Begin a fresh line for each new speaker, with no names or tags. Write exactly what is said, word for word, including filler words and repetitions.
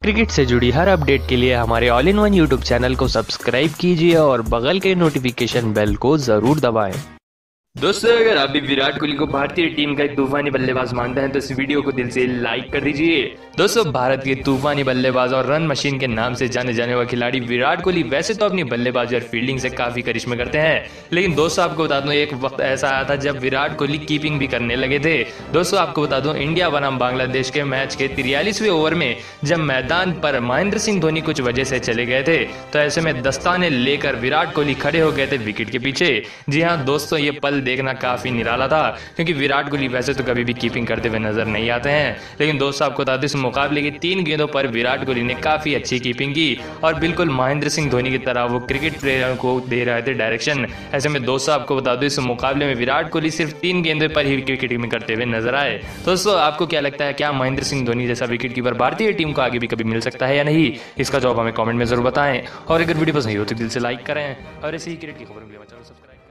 Cricket से जुड़ी हर update के लिए हमारे all in one YouTube channel को सब्सक्राइब कीजिए और बगल के नोटिफिकेशन बेल को जरूर दबाएं।
दोस्तों, अगर आप भी विराट कोहली को भारतीय टीम का एक तूफानी बल्लेबाज मानते हैं तो इस वीडियो को दिल से लाइक कर दीजिए। दोस्तों, भारत के तूफानी बल्लेबाज और रन मशीन के नाम से जाने जाने वाले खिलाड़ी विराट कोहली वैसे तो अपनी बल्लेबाजी और फील्डिंग से काफी करिश्मे करते हैं, लेकिन दोस्तों आपको बता दूं एक वक्त ऐसा आया था जब विराट कोहली कीपिंग भी करने लगे थे। दोस्तों आपको बता दूं इंडिया बनाम बांग्लादेश के मैच के तिरयालीसवें ओवर में जब मैदान पर महेंद्र सिंह धोनी कुछ वजह से चले गए थे तो ऐसे में दस्ताने लेकर विराट कोहली खड़े हो गए थे विकेट के पीछे। जी हाँ दोस्तों, ये पल देखना काफी निराला था क्योंकि विराट कोहली वैसे तो कभी भी कीपिंग करते हुए नजर नहीं आते हैं, लेकिन दोस्तों आपको बता दें इस मुकाबले की तीन गेंदों पर विराट कोहली ने काफी अच्छी कीपिंग की और बिल्कुल महेंद्र सिंह धोनी की तरह वो क्रिकेट प्लेयरों को दे रहे थे डायरेक्शन। ऐसे में दोस्तों आपको बता दो इस मुकाबले में विराट कोहली सिर्फ तीन गेंदों पर ही विकेट करते हुए नजर आए। दोस्तों आपको क्या लगता है, क्या महेंद्र सिंह धोनी जैसा विकेट कीपर भारतीय टीम को आगे भी कभी मिल सकता है या नहीं? इसका जवाब हमें कमेंट में जरूर बताएं और अगर वीडियो पसंद हो तो दिल से लाइक करें और ऐसे ही क्रिकेट की खबरों के लिए चैनल सब्सक्राइब